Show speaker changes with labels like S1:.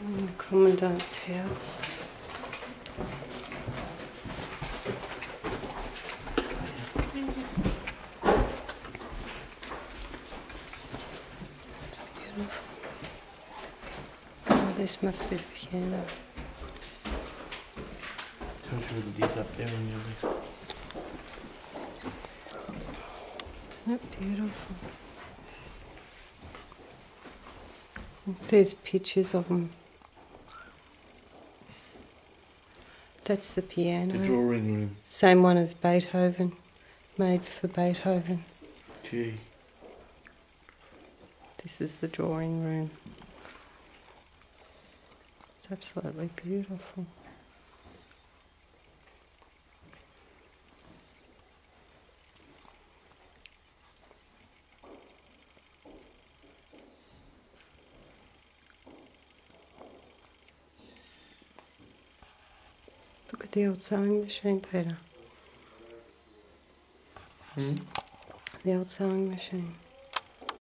S1: in the Commandant's house. Beautiful. Oh, this must be the piano.
S2: Tells you the detail up there on your list.
S1: Isn't it beautiful? There's pictures of them. That's the piano.
S2: The drawing room.
S1: Same one as Beethoven, made for Beethoven.
S2: Gee.
S1: This is the drawing room. It's absolutely beautiful. Look at the old sewing machine, Peter.
S2: Hmm?
S1: The old sewing machine.